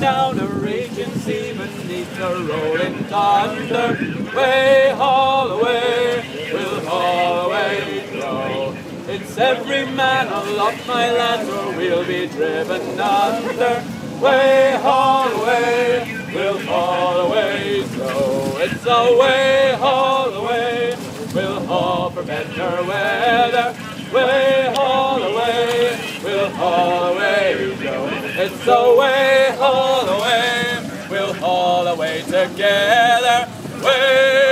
down a raging sea beneath the rolling thunder. Way, haul away, we'll haul away, go. It's every man aloft my lads, or we'll be driven under. Way, haul away, we'll haul away, so. It's a way, haul away, we'll haul for better weather. Way, haul away, we'll haul away, go. It's a way, haul away, we'll haul away together. Way,